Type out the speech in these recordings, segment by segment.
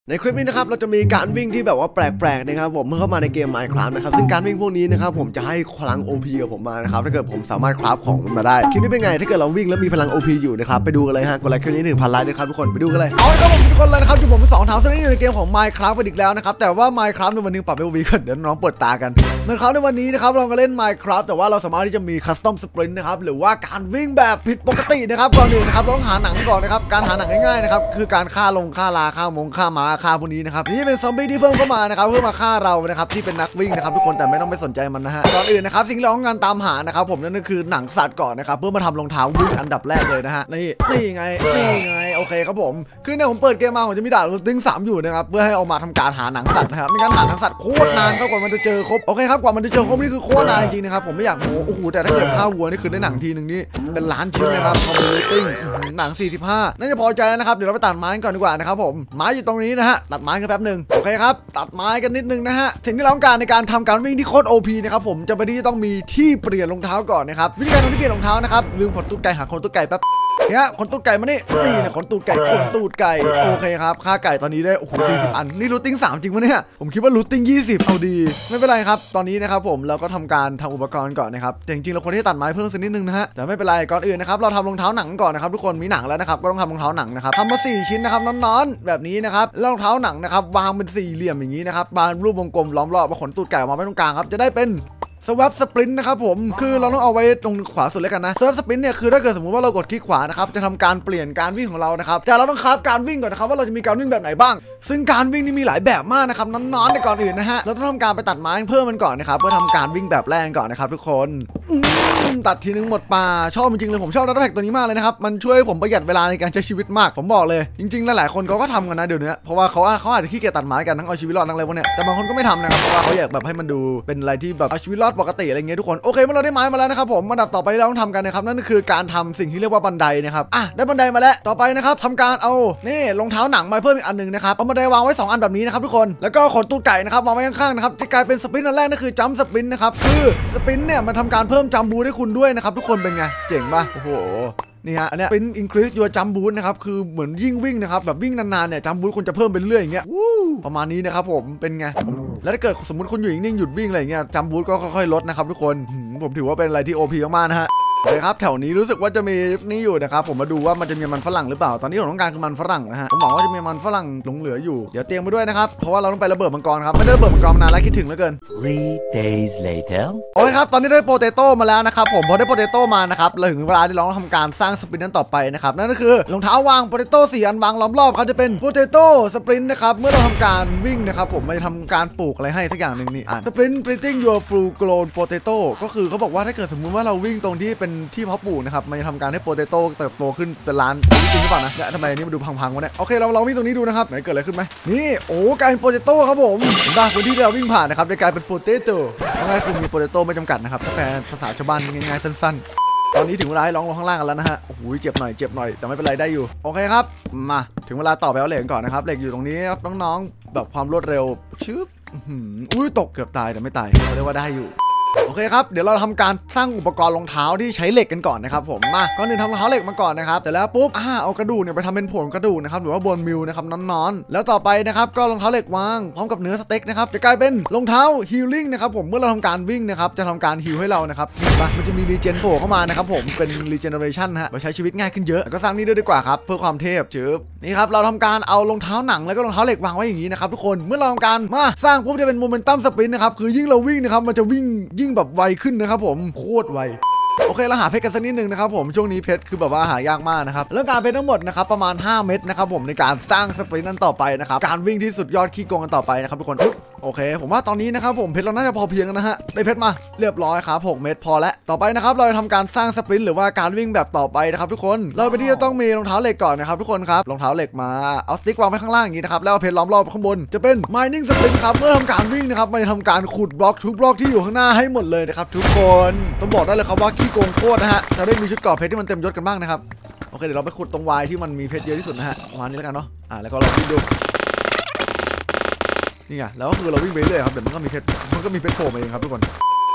ในคลิปนี้นะครับเราจะมีการวิ่งที่แบบว่าแปลกๆนะครับผมเมื่อเข้ามาในเกม Minecraft นะครับซึ่งการวิ่งพวกนี้นะครับผมจะให้พลัง OP กับผมมานะครับถ้าเกิดผมสามารถคราฟของมันมาได้คลิปนี้เป็นไงถ้าเกิดเราวิ่งแล้วมีพลัง OP อยู่นะครับไปดูกันเลยฮะกดไลค์คลิปนี้ถึง1,000 ไลค์ด้วยครับทุกคนไปดูกันเลยเอาละครับผมทุกคนเลยนะครับอยู่ผมเป็น2ถามซึ่งอยู่ในเกมของ Minecraft กันอีกแล้วนะครับแต่ว่า Minecraft ในวันนี้ปรับ LV ก่อนเดี๋ยวน้องเปิดตากันMinecraft ในวันนี้นะครับเราก็เล่น Minecraft แต่ว่าเราสามารถที่จะมี Custom Sprint นะครับหรือว่าการวิ่งแบบผิดปกตินะครับก่อนอื่นนะครับเราต้องหาหนังก่อนนะครับการหาหนังง่ายๆนะครับคือการฆ่าลงฆ่าลาฆ่ม้าฆ่าพวกนี้นะครับนี่เป็นซอมบี้ที่เพิ่มเข้ามานะครับเพื่อมาฆ่าเรานะครับที่เป็นนักวิ่งนะครับทุกคนแต่ไม่ต้องไปสนใจมันนะฮะก่อนอื่นนะครับสิ่งที่เราต้องการตามหานะครับผมนั่นก็คือหนังสัตว์ก่อนนะครับเพื่อมาทำรองเท้าวิ่งอันดับแรกเลยนะฮะนี่ไงโอเคครับผมคือเนี่ยผมเปิดเกมมาผมจะมีด่านรูทติ้ง3อยู่นะครับเพื่อให้เอามาทำการหาหนังสัตว์นะครับไม่งั้นหาหนังสัตว์โคตรนานกว่ามันจะเจอครบโอเคครับกว่ามันจะเจอครบนี่คือโคตรนานจริงๆนะครับผมไม่อยากโอ้โหแต่ถ้าเกิดฆ่าวัวนี่คือได้หนังทีนึงนี่เป็นล้านชิ้นนะครับคอมมูนิตี้หนัง45น่าจะพอใจนะครับเดี๋ยวเราไปตัดไม้ก่อนดีกว่านะครับผมไม้อยู่ตรงนี้นะฮะตัดไม้กันแป๊บนึงโอเคครับตัดไม้กันนิดนึงนะฮะสิ่งที่เราต้องการในการทำการวิ่งที่โคตร OP นะครับผมจะไปที่ต้องมีที่เปลี่ยนรองเท้าก่อนนะครับวิธีการทำที่เปลี่ยนรองเท้านะครับลืมขนตูดไก่หาขนตูดไก่แป๊บเนี่ยขนตูดไก่มานี่นะขนตูดไก่โอเคครับค่าไก่ตอนนี้ได้โอ้โห40 อันนี่รูทติ้ง3จริงปะเนี่ยผมคิดว่ารูทติ้ง20เอาดีไม่เป็นไรครับตอนนี้นะครับผมเราก็ทำการทำอุปกรณ์ก่อนนะครับแต่จริงๆเราควรที่จะตัดไม้เพิ่มสักนิดนึงนะฮะแต่ไม่เป็นไรก่อนอื่นนะครับเราทำรองเท้าหนังก่อนนะครับทุกคนมีหนังแล้วนะครับก็ต้องทำรองเท้าหนังนะครับทำมา4ชิ้นนะครับน้อนๆแบบนี้นะครับรองเท้าหนังนะครับวางเป็นสี่เหลี่ยมอย่างนี้นะครับวางรูปวงกลมล้อมรอบมาขนตูดไก่ออกมาไว้ตรงกลางครับจะได้เป็นสวับสปรินต์นะครับผมคือเราต้องเอาไว้ตรงขวาสุดเลยกันนะสวับสปรินต์เนี่ยคือถ้าเกิดสมมติว่าเรากดคลิกขวานะครับจะทำการเปลี่ยนการวิ่งของเรานะครับแต่เราต้องคราฟการวิ่งก่อนนะครับว่าเราจะมีการวิ่งแบบไหนบ้างซึ่งการวิ่งนี่มีหลายแบบมากนะครับน้อนๆในก่อนอื่นนะฮะเราต้องทำการไปตัดไม้เพิ่มมันก่อนนะครับเพื่อทำการวิ่งแบบแรกก่อนนะครับทุกคนตัดทีนึงหมดป่าชอบจริงๆเลยผมชอบดัตต้าแพ็กตัวนี้มากเลยนะครับมันช่วยผมประหยัดเวลาในการใช้ชีวิตมากผมบอกเลยจริงๆหลายๆคนเขาก็ทำกันนะเดี๋ยวนี้เพราะว่าเขาอาจจะขี้เกียจตัดไม้กันทั้งเอาชีวิตรอดทั้งอะไรพวกเนี้ยแต่บางคนก็ไม่ทำนะครับเพราะว่าเขาอยากแบบให้มันดูเป็นอะไรที่แบบเอาชีวิตรอดปกติอะไรเงี้ยทุกคนโอเคเมื่อเราได้ไม้มาแล้วนะครับผมอันดับต่อไปเราต้องทำกันนะครับนั่นก็คือการทำสิ่งที่เรียกว่าบันไดนะครับได้บันไดมาแล้วต่อไปนะครับทำการเอานี่รองเท้าหนังมาเพิ่มอีกอันนึงนะครับเอาบันไดวางไว้2 อันแบบนี้นะครับทุกคนแล้วก็ขนตูดไก่นะครับวางไว้ข้างๆนะครับจะกลายเป็นสปรินต์อันแรกนั่นคือจัมป์สปรินต์นะครับคือสปรินต์เนี่ยมันทำการเพิ่มจัมป์บูทให้คุณด้วยนะครับทุกคนเป็นไงเจ๋งป่ะโอ้โหนี่ฮะอันเนี้ยเป็น increase your jump boost นะครับคือเหมือนยิ่งวิ่งนะครับแบบวิ่งนานๆเนี่ย jump boost คุณจะเพิ่มไปเรื่อยอย่างเงี้ยประมาณนี้นะครับผมเป็นไงแล้วถ้าเกิดสมมติคุณอยู่นิ่งๆหยุดวิ่งอะไรเงี้ย jump boost ก็ค่อยๆลดนะครับทุกคนผมถือว่าเป็นอะไรที่ OP มากๆนะฮะเลยครับแถวนี้รู้สึกว่าจะมีนี่อยู่นะครับผมมาดูว่ามันจะมีมันฝรั่งหรือเปล่าตอนนี้ผมต้องการคือมันฝรั่งนะฮะผมหวังว่าจะมีมันฝรั่งหลงเหลืออยู่เดี๋ยวเตรียมไปด้วยนะครับเพราะว่าเราต้องไประเบิดมังกรครับไม่ได้ระเบิดมังกรมานานแล้วคิดถึงเหลือเกิน 3 days later โอเคครับตอนนี้ได้โปเตโต้มาแล้วนะครับผมพอได้โปเตโต้มานะครับเราถึงเวลาที่เราต้องทำการสร้างสปรินต์นั้นต่อไปนะครับนั่นก็คือรองเท้าวางโปเตโต้4 อันวางล้อมรอบเขาจะเป็นโปเตโต้สปรินต์นะครับเมื่อเราทำการวิ่งนะครับผมมันจะทำการปลูกอะไรให้สักอย่างหนึ่งนี่สปรินต์ planting your full grown potato ก็คือเขาบอกว่าถ้าเกิดสมมุติว่าเราวิ่งตรงที่เป็นที่เพาะปลูกนะครับมันจะทำการให้โปเตโต้เติบโตขึ้นเป็นล้านจริงหรือเปล่านะทำไมนี่มาดูพังๆวะเนี่ยโอเคเราลองวิ่งตรงนี้ดูนะครับไหนเกิดอะไรขึ้นไหมนี่โอ้กลายเป็นโปเตโต้ครับผมบ้านพื้นที่ที่เราวิ่งผ่านนะครับจะกลายเป็นโปเตโต้ง่ายๆคือมีโปเตโต้ไม่จำกัดนะครับถ้าแปลภาษาชาวบ้านง่ายๆสั้นๆตอนนี้ถึงเวลาให้ร้องลงข้างล่างกันแล้วนะฮะโอ้โหเจ็บหน่อยแต่ไม่เป็นไรได้อยู่โอเคครับมาถึงเวลาต่อไปเอาเหล็กก่อนนะครับเหล็กอยู่ตรงนี้ครับน้องๆแบบความรวดเร็วชึบอุ้ยตกเกือบตายแต่ไม่ตายเขาเรียกว่าได้อยู่โอเคครับเดี๋ยวเราทำการสร้างอุปกรณ์รองเท้าที่ใช้เหล็กกันก่อนนะครับผมมาก่อนอื่นทำรองเท้าเหล็กมาก่อนนะครับแต่แล้วปุ๊บเอากระดูกเนี่ยไปทำเป็นผงกระดูกนะครับหรือว่าบนมิลนะครับนอนๆแล้วต่อไปนะครับก็รองเท้าเหล็กวางพร้อมกับเนื้อสเต็กนะครับจะกลายเป็นรองเท้าฮีลลิ่งนะครับผมเมื่อเราทำการวิ่งนะครับจะทำการฮีลให้เรานะครับมันจะมีรีเจนโผล่เข้ามานะครับผมเป็นรีเจเนเรชันฮะใช้ชีวิตง่ายขึ้นเยอะก็สร้างนี่ด้วยดีกว่าครับเพื่อความเทพจืบนี่ครับเราทำการเอารองเท้าหนังแล้วก็รองเท้าเหล็กวางไว้อย่างนี้นะครับทุกคนเมื่อเราทำการมาสร้างปุ๊บจะเป็นโมเมนตัมสปรินต์นะครับคือยิ่งเราวิ่งนะครับมันจะวิ่งยิ่งแบบไวขึ้นนะครับผมโคตรไวโอเคเราหาเพชรกันสักนิดนึงนะครับผมช่วงนี้เพชรคือแบบว่าหายากมากนะครับแล้วการเพชรทั้งหมดนะครับประมาณ5 เม็ดนะครับผมในการสร้างสปรินต์นั้นต่อไปนะครับการวิ่งที่สุดยอดขี้โกงกันต่อไปนะครับทุกคนโอเคผมว่าตอนนี้นะครับผมเพชรเราน่าจะพอเพียงนะฮะได้เพชรมาเรียบร้อยครับ6 เม็ดพอแล้วต่อไปนะครับเราจะทำการสร้างสปรินต์หรือว่าการวิ่งแบบต่อไปนะครับทุกคนเราไปที่จะต้องมีรองเท้าเหล็กก่อนนะครับทุกคนครับรองเท้าเหล็กมาเอาสติ๊กวางไว้ข้างล่างอย่างนี้นะครับแล้วเพชรล้อมรอบข้างบนจะเป็น mining sprint ครับเมื่อทำการวิ่งนะครับมันจะทำการขุดบล็อกทุกบล็อกที่อยู่ข้างหน้าให้หมดเลยนะครับทุกคนต้องบอกได้เลยครับว่าขี้โกงโคตรนะฮะจะได้มีชุดเกราะเพชรที่มันเต็มยศกันบ้างนะครับโอเคเดี๋ยวเราไปขุดตรงวายที่มันมีเพชรเยอะที่สุดนะฮะประมาณนี้แล้วกันเนาะแล้วก็เราวิ่งดูนี่ไงแล้วก็คือเราวิ่งไปเรื่อยครับเดี๋ยวมันก็มีเพชรโผล่มาเองครับทุกคนโอ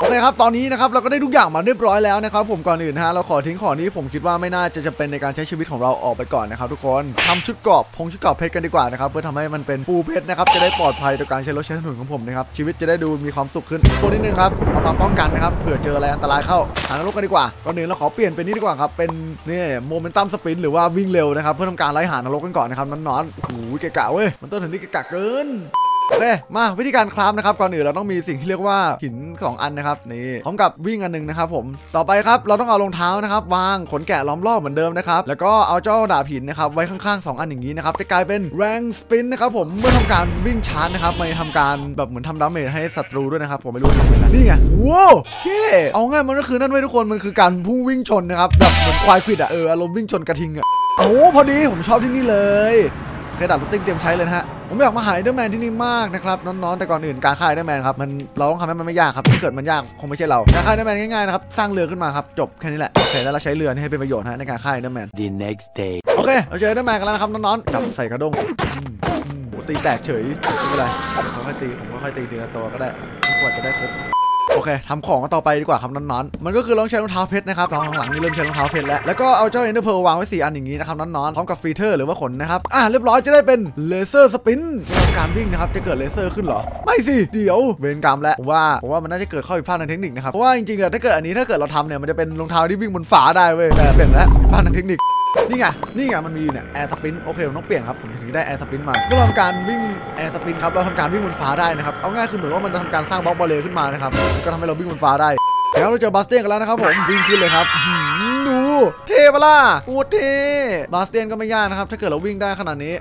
โอเคครับตอนนี้นะครับเราก็ได้ทุกอย่างมาเรียบร้อยแล้วนะครับผมก่อนอื่นฮะเราขอทิ้งของนี้ผมคิดว่าไม่น่าจะเป็นในการใช้ชีวิตของเราออกไปก่อนนะครับทุกคนทำชุดเกราะชุดเกราะเพชรกันดีกว่านะครับเพื่อทำให้มันเป็นฟูลเพชรนะครับจะได้ปลอดภัยต่อการใช้รถใช้ถนนของผมนะครับชีวิตจะได้ดูมีความสุขขึ้นตัวนิดนึงครับเอามาป้องกันนะครับเผื่อเจออะไรอันตรายเข้าหานรกกันดีกว่าก่อนอื่นเราขอเปลี่ยนเป็นนี่ดีกว่าครับเป็นนี่โมเมนตัมสปรินต์หรือว่าวิ่งเร็วนะครับเพื่อทำการไล่หานรกกันก่อนนะครับนอนๆโอ้โหเกะกะเว้ยมันต้นถึงนี่เกะกะเกินโอเคมาวิธีการคราฟนะครับก่อนอื่นเราต้องมีสิ่งที่เรียกว่าหิน2อันนะครับนี่พร้อมกับวิ่งอันนึงนะครับผมต่อไปครับเราต้องเอารองเท้านะครับวางขนแกะล้อมรอบเหมือนเดิมนะครับแล้วก็เอาเจ้าดาบหินนะครับไว้ข้างๆ2อันอย่างนี้นะครับจะกลายเป็นแรงสปินนะครับผมเมื่อทำการวิ่งชาร์จนะครับมันทำการแบบเหมือนทำดาเมจให้ศัตรูด้วยนะครับผมไม่รู้ทำยังไงนี่ไงว้าวโอเคเอาง่ายมันก็คือนั่นเว้ยทุกคนมันคือการพุ่งวิ่งชนนะครับแบบเหมือนควายควิดอารมณ์วิ่งชนกระทิงโอ้พอดีผมชอบที่นี่เลยเคยดัดรถติ้งเตรียมใช้เลยนะฮะผมอยากมาหาเดอร์แมนที่นี่มากนะครับน้องๆแต่ก่อนอื่นการฆ่าเดอร์แมนครับเราต้องทำให้มันไม่ยากครับถ้าเกิดมันยากคงไม่ใช่เราการฆ่าเดอร์แมนง่ายๆนะครับสร้างเรือขึ้นมาครับจบแค่นี้แหละโอเคแล้วเราใช้เรือให้เป็นประโยชน์ในการฆ่าเดอร์แมน The next day โอเคเราเจอเดอร์แมนกันแล้วนะครับน้องๆจับใส่กระด้งโหตีแตกเฉยไม่เป็นไรผมค่อยตีทีละตัวก็ได้กว่าจะได้ครบโอเคทำของกันต่อไปดีกว่าครับน้อนๆมันก็คือต้องใช้รองเท้าเพชรนะครับหลังๆนี่เริ่มใช้รองเท้าเพชรแล้วก็เอาเจ้าเอ็นเดอร์เพลวางไว้4อันอย่างนี้นะครับน้อนๆพร้อมกับฟีเตอร์หรือว่าขนนะครับเรียบร้อยจะได้เป็นเลเซอร์สปินการวิ่งนะครับจะเกิดเลเซอร์ขึ้นเหรอไม่สิเดี๋ยวเวรกรรมแล้วผมว่ามันน่าจะเกิดข้อผิดพลาดทางเทคนิคนะครับเพราะว่าจริงๆถ้าเกิดเราทำเนี่ยมันจะเป็นรองเท้าที่วิ่งบนฟ้าได้เว้ยแต่เปลี่ยนแล้วผิดพลาดทางเทคนิคนี่ไงมันมีเนี่ยแอร์สปินโอเคผมต้องเปลี่ยนครับผมถึงได้แอร์สปินมาก็ทำการวิ่งแอร์สปินครับเราทำการวิ่งบนฟ้าได้นะครับเอาง่ายคือเหมือนว่ามันจะทำการสร้างบล็อกบอลเลย์ขึ้นมานะครับก็ทำให้เราวิ่งบนฟ้าได้แล้วเราเจอบาสเตียนกันแล้วนะครับผมวิ่งขึ้นเลยครับดูเท่ปะล่ะโคตรเท่บาสเตียนก็ไม่ยากนะครับถ้าเกิดเราวิ่งได้ขนาดนี้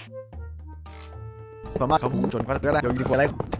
สามารถเขาพุ่งชนก็ได้เดี๋ยวยิงกว่าอะไร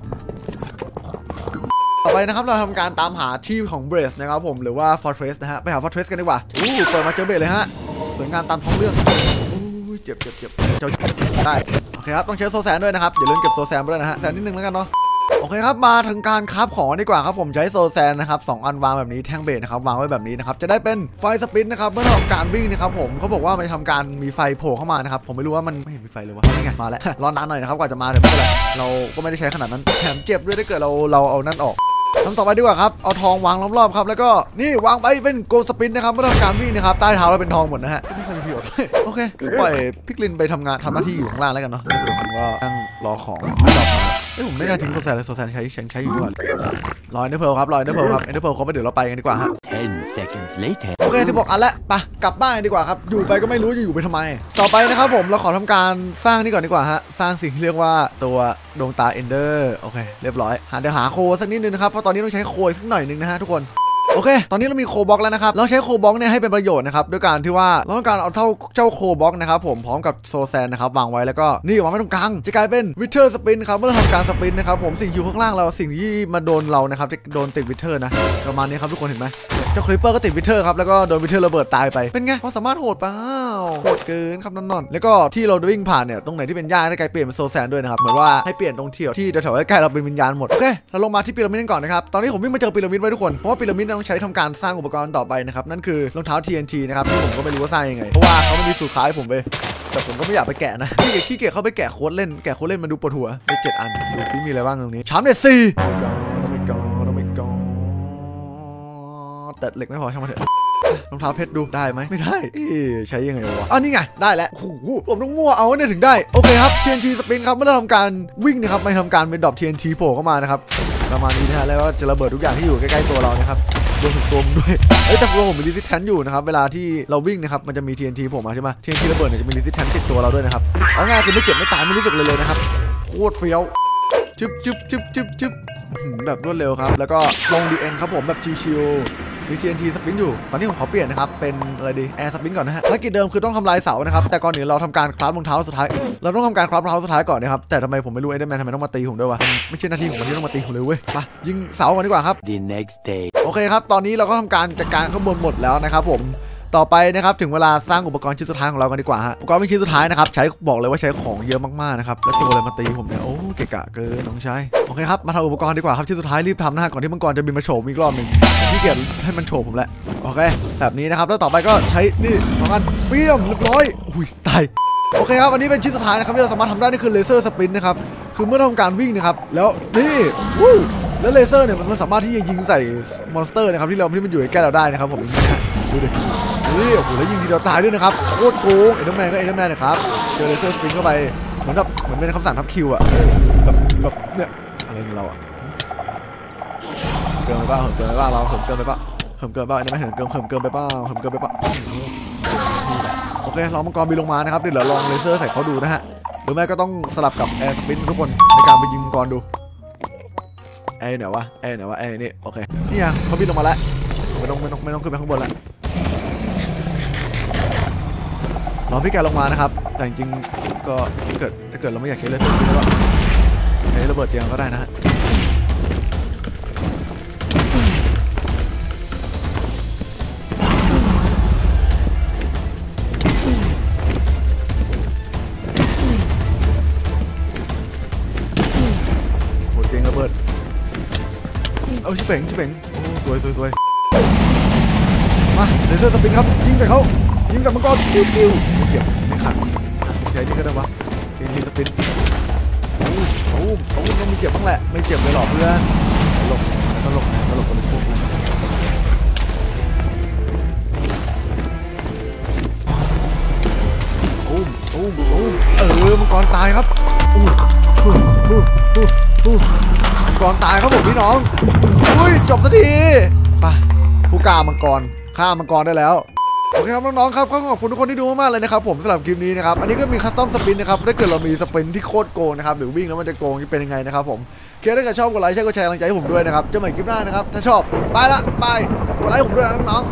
ต่อไปนะครับเราทำการตามหาที่ของเบรสนะครับผมหรือว่าฟอร์เทรสนะฮะไปหาฟอร์เทรสกันดีกว่าเปิดมาเจอเบรสเลยฮะสวยงามตามท้องเรื่องเจ็บเจ้าได้โอเคครับต้องใช้โซแซนด้วยนะครับอย่าลืมเก็บโซแซนไปด้วยนะฮะแซนนิดนึงแล้วกันเนาะโอเคครับมาถึงการคราฟของดีกว่าครับผมใช้โซแซนนะครับ2อันวางแบบนี้แท่งเบสนะครับวางไว้แบบนี้นะครับจะได้เป็นไฟสปินนะครับเมื่อทำการวิ่งนะครับผมเขาบอกว่ามันทำการมีไฟโผล่เข้ามานะครับผมไม่รู้ว่ามันไม่เห็นมีไฟเลยวะนี่ไงมาแล้วรอนานหน่อยนะครับกว่าจะมาแต่ไม่เป็นไรเราก็ไม่ได้ใช้ขนาดนั้นแถมเจ็บด้วยถ้าเกิดเราเอานั่นออกทำต่อไปดีกว่าครับเอาทองวางรอบๆครับแล้วก็นี่วางไปเป็นโกลสปินนะครับเมื่อทำการวิ่งนะครับใต้เท้าเราเป็นทองหมดนะฮะไม่ค่อยมีประโยชน์โอเคปล่อยพิกลินไปทำหน้าที่อยู่ข้างล่างแล้วกันเนาะเดี๋ยวผมก็นั่งรอของรอมาผมไม่ได้ทิ้งโซแซนเลยโซแซนใช้อยู่ก่อนรอเอ็นเดอร์เพลครับเอ็นเดอร์เพลเขาไปเดี๋ยวเราไปกันดีกว่าฮะ 10 seconds later โอเค16อันแล้วไปกลับบ้านดีกว่าครับอยู่ไปก็ไม่รู้จะอยู่ไปทำไมต่อไปนะครับผมเราขอทำการสร้างนี่ก่อนดีกว่าฮะสร้างสิ่งที่เรียกว่าตัวดวงตาเอนเดอร์โอเคเรียบร้อยเดี๋ยวหาโคสักนิดนึงนะครับเพราะตอนนี้ต้องใช้โคสักหน่อยนึงนะฮะทุกคนโอเคตอนนี้เรามีโคบ็อกแล้วนะครับเราใช้โคบ็อกเนี่ยให้เป็นประโยชน์นะครับด้วยการที่ว่าเราต้องการเอาเจ้าโคบ็อกนะครับผมพร้อมกับโซแซนนะครับวางไว้แล้วก็นี่วางไว้ตรงกลางจะกลายเป็นวิเทอร์สปินครับเมื่อทำการสปินนะครับผมสิ่งอยู่ข้างล่างเราสิ่งที่มาโดนเรานะครับจะโดนติดวิเทอร์นะประมาณนี้ครับทุกคนเห็นไหมเจ้าคลิปเปอร์ก็ติดวิเทอร์ครับแล้วก็โดนวิเทอร์ระเบิดตายไปเป็นไงความสามารถโหดเปล่าโหดเกินครับนอนแล้วก็ที่เราวิ่งผ่านเนี่ยตรงไหนที่เป็นหญ้าได้กลายเปลี่ยนเป็นโซแซนด้วยนะครับเหมือนว่าให้เปลี่ยนตรงที่แถวๆใกล้ๆเราเป็นวิญญาณหมดโอเคเราลงมาที่พีระมิดกันก่อนนะครับตอนนี้ผมวิ่งมาเจอพีระมิดไว้ทุกคนเพราะว่าพีระมิดต้องใช้ทำการสร้างอุปกรณ์ต่อไปนะครับนั่นคือรองเท้า TNT นะครับที่ผมก็ไม่รู้ว่าสร้างยังไงเพราะว่าเขาไม่มีสูตรขายผมไปแต่ผมก็ไม่อยากไปแกะนะขี้เกียจเข้าไปแกะโค้ดเล่นมันดูปวดหัวได้7 อันดูซิมีอะไรบ้างตรงนี้ชามเด็ด4แต่เหล็กไม่พอช่างมันเถอะรองเท้าเพชรดูได้ไหมไม่ได้ใช้ยังไงวะนี่ไงได้แล้วโอ้โหผมต้องมั่วเอาเนี่ยถึงได้โอเคครับ TNT สปินครับเมื่อเราทำการวิ่งนะครับไม่ทำการเป็นดรอป TNT โผล่เข้ามานะครับประมาณนี้นะฮะแล้วก็จะระเบิดทุกอย่างที่อยู่ใกล้ๆตัวเรานะครับรวมถึงตัวผมด้วยแต่ตัวผมมี resistance อยู่นะครับเวลาที่เราวิ่งนะครับมันจะมี TNT โผล่มาใช่ไหม TNT ระเบิดเนี่ยจะมี resistance ติดตัวเราด้วยนะครับเอาง่ายคือไม่เจ็บไม่ตายไม่รู้สึกเลยนะครับโคตรเฟี้ยวจึ๊บแบบรวดเร็วครับแล้วก็ลง DN ครับผมแบบชิวๆมี TNT สปินอยู่ตอนนี้ผมขอเปลี่ยนนะครับเป็นอะไรดีแอร์สปินก่อนนะฮะภารกิจเดิมคือต้องทำลายเสานะครับแต่ก่อนอื่นเราทำการคราฟรองเท้าสุดท้ายเราต้องทำการคราฟรองเท้าสุดท้ายก่อนนะครับแต่ทำไมผมไม่รู้เอ็นเดอร์แมนทำไมต้องมาตีผมด้วยวะไม่ใช่หน้าที่ของมันที่ต้องมาตีผมเลยเว้ยไปยิงเสาก่อนดีกว่าครับ The next day โอเคครับตอนนี้เราก็ทำการจัดการข้างบนหมดแล้วนะครับผมต่อไปนะครับถึงเวลาสร้างอุปกรณ์ชิ้นสุดท้ายของเรากันดีกว่าฮะอุปกรณ์ชิ้นสุดท้ายนะครับใช้บอกเลยว่าใช้ของเยอะมากๆนะครับแล้วตัวอะไรมาตีผมเนี่ยโอ้เกะกะเกินน้องชายโอเคครับมาทำอุปกรณ์ดีกว่าครับชิ้นสุดท้ายรีบทำนะฮะก่อนที่มังกรจะบินมาโฉบอีกรอบหนึ่งที่เกียจให้มันโฉบผมแหละโอเคแบบนี้นะครับแล้วต่อไปก็ใช้นี่2 อันเปี้ยมเรียบร้อยอุ้ยตายโอเคครับอันนี้เป็นชิ้นสุดท้ายนะครับที่เราสามารถทำได้นี่คือเลเซอร์สปินนะครับคือเมื่อทำการวิ่งนะครับแล้วนี่แล้วเลเซอร์เนี่ยมันสามารถที่จะยิงใส่มอนสเตอร์นะครับที่มันอยู่ใกล้เราได้นะครับผมดูดิเฮ้ยโอ้โหแล้วยิงทีเดียวตายด้วยนะครับโคตรโกงเอเดอร์แมนก็เอเดอร์แมนนะครับเจอเลเซอร์สปินเข้าไปเหมือนเป็นคำสั่งทับคิวอะแบบเนี่ยอะไรของเราอะเกินไปเปล่าเกินไปเปล่าเราเกินไปเปล่าเกินไปเปล่าเนี่ยไม่เห็นเกินไปเปล่าเกินไปเปล่าโอเคลองมังกรบินลงมานะครับเดี๋ยวลองเลเซอร์ใส่เขาดูนะฮะหรือไม่ก็ต้องสลับกับแอร์สปินทุกคนในการไปยิงมังกรดูแอร์ไหนวะแอร์นี่โอเคนี่ยังเขาบินลงมาแล้วไม่ต้องขึ้นไปข้างบนแล้วรอพี่แกลงมานะครับแต่จริงๆก็ถ้าเกิดเราไม่อยากใช้เลเซอร์ก็ใช้ระเบิดเตียงก็ได้นะฮะระเบิดเอาชิบเป่งโอ้สวยมาเลเซอร์สปินครับยิงใส่เขายิงใส่มังกรปิ้วไม่เจ็บไม่ขัดใช้นี่ก็ได้วะทีสปินโอ้ต้องมีเจ็บบ้างแหละไม่เจ็บเลยหรอเพื่อนตลกพวกนั้นมังกรตายครับก่อนตายครับผมพี่น้องอุ้ยจบสักทีไปผู้กล้ามังกรฆ่ามังกรได้แล้วโอเคครับน้องๆครับขอบคุณทุกคนที่ดูมากๆเลยนะครับผมสำหรับคลิปนี้นะครับอันนี้ก็มีคัสตอมสปินนะครับถ้าเกิดเรามีสปินที่โคตรโกงนะครับหรือวิ่งแล้วมันจะโกงจะเป็นยังไงนะครับผมถ้าเกิดชอบกดไลค์กดแชร์กำลังใจให้ผมด้วยนะครับเจอกันใหม่คลิปหน้านะครับถ้าชอบไปละกดไลค์ผมด้วยนะน้องๆ